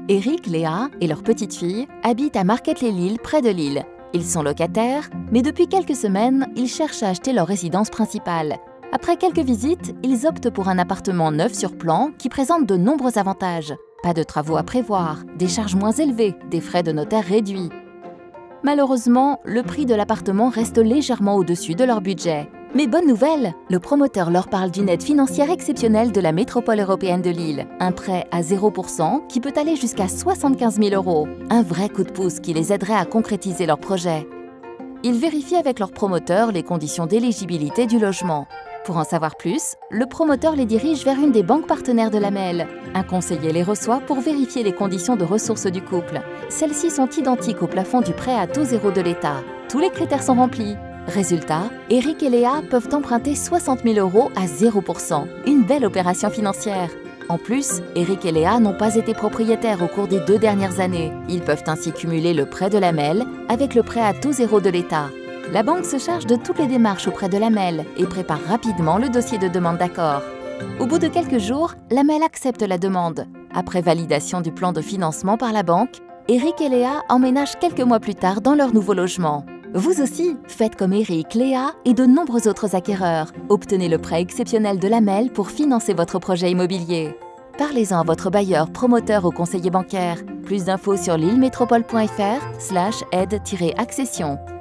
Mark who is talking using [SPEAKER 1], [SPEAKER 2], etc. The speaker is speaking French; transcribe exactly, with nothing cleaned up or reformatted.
[SPEAKER 1] Eric, Léa et leur petite fille habitent à Marquette-les-Lilles, près de Lille. Ils sont locataires, mais depuis quelques semaines, ils cherchent à acheter leur résidence principale. Après quelques visites, ils optent pour un appartement neuf sur plan qui présente de nombreux avantages. Pas de travaux à prévoir, des charges moins élevées, des frais de notaire réduits. Malheureusement, le prix de l'appartement reste légèrement au-dessus de leur budget. Mais bonne nouvelle, le promoteur leur parle d'une aide financière exceptionnelle de la métropole européenne de Lille. Un prêt à zéro pour cent qui peut aller jusqu'à soixante-quinze mille euros. Un vrai coup de pouce qui les aiderait à concrétiser leur projet. Ils vérifient avec leur promoteur les conditions d'éligibilité du logement. Pour en savoir plus, le promoteur les dirige vers une des banques partenaires de l'A M E L. Un conseiller les reçoit pour vérifier les conditions de ressources du couple. Celles-ci sont identiques au plafond du prêt à taux zéro de l'État. Tous les critères sont remplis. Résultat, Eric et Léa peuvent emprunter soixante mille euros à zéro pour cent. Une belle opération financière. En plus, Eric et Léa n'ont pas été propriétaires au cours des deux dernières années. Ils peuvent ainsi cumuler le prêt de l'A M E L avec le prêt à taux zéro de l'État. La banque se charge de toutes les démarches auprès de l'A M E L et prépare rapidement le dossier de demande d'accord. Au bout de quelques jours, l'A M E L accepte la demande. Après validation du plan de financement par la banque, Eric et Léa emménagent quelques mois plus tard dans leur nouveau logement. Vous aussi, faites comme Eric, Léa et de nombreux autres acquéreurs. Obtenez le prêt exceptionnel de l'A M E L pour financer votre projet immobilier. Parlez-en à votre bailleur, promoteur ou conseiller bancaire. Plus d'infos sur lillemétropole point F R slash aide-accession.